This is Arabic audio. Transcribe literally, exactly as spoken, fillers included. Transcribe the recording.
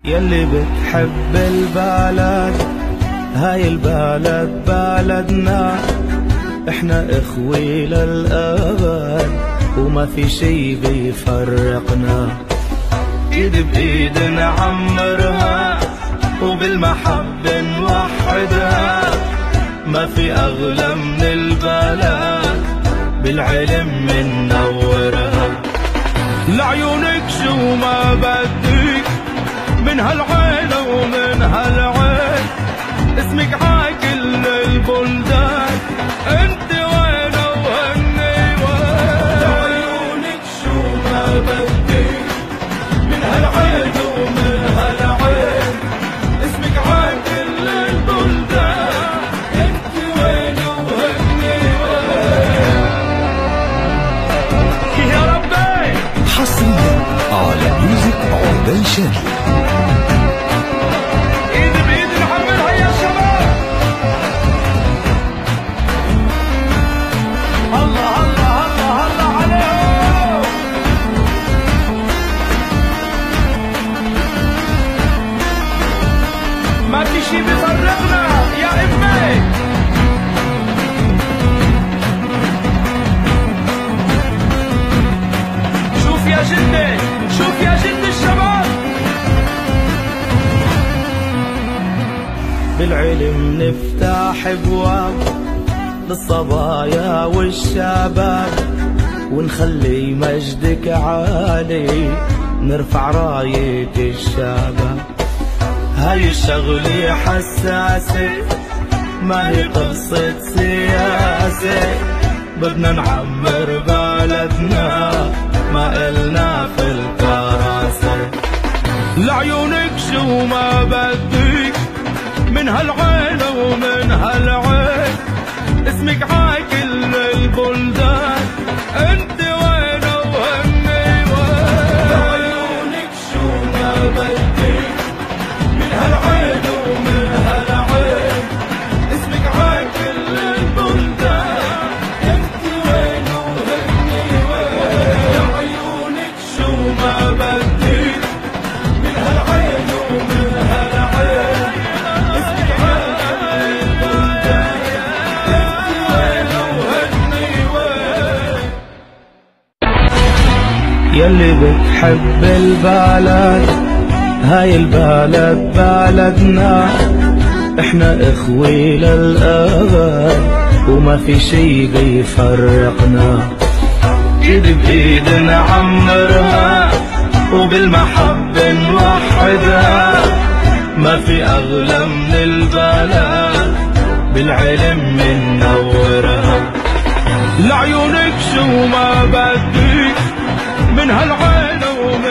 يلي بتحب البلد، هاي البلد بلدنا، احنا اخوي للأبد وما في شي بيفرقنا. ايد بايد نعمرها وبالمحبة نوحدها، ما في اغلى من البلد بالعلم منورها. لعيونك شو ما بدك من هالعيلة ومن هالعين، اسمك عاكل البلدان، انت وين وهني وين. لعيونك شو ما بدك من هالعيلة ومن هالعين، اسمك عاكل البلدان، انت وين وهني وين. يا ربي حصريا على ميوزك عقبال شادي. ايد بايد نعملها يا شباب. الله الله الله الله عليهم. ما في شي بيفرقنا يا امي. شوف يا جدي، شوف يا جدي الشباب. بالعلم نفتح ابواب للصبايا والشباب، ونخلي مجدك عالي، نرفع راية الشباب. هاي الشغلة حساسة، ما هي قصة سياسة، بدنا نعمر بلدنا، ما إلنا في الكراسة. لعيونك شو ما بدك من هالعيلة ومن هالعين، اسمك عاكل البلدان، انت وين وهني وين. لعيونك شو ما بدك من هالعيلة ومن هالعين، اسمك عاكل البلدان، انت وين وهني وين. لعيونك شو ما بدك من هالعيلة ومن هالعين، اسمك عاكل البلدان، انت وين وهني وين. يلي بتحب البلد، هاي البلد بلدنا، احنا اخوي للأبد وما في شي بيفرقنا. ايد بايد نعمرها وبالمحبة نوحدها، ما في اغلى من البلد بالعلم منورها. لعيونك شو ما بدك من هالعيلة ومن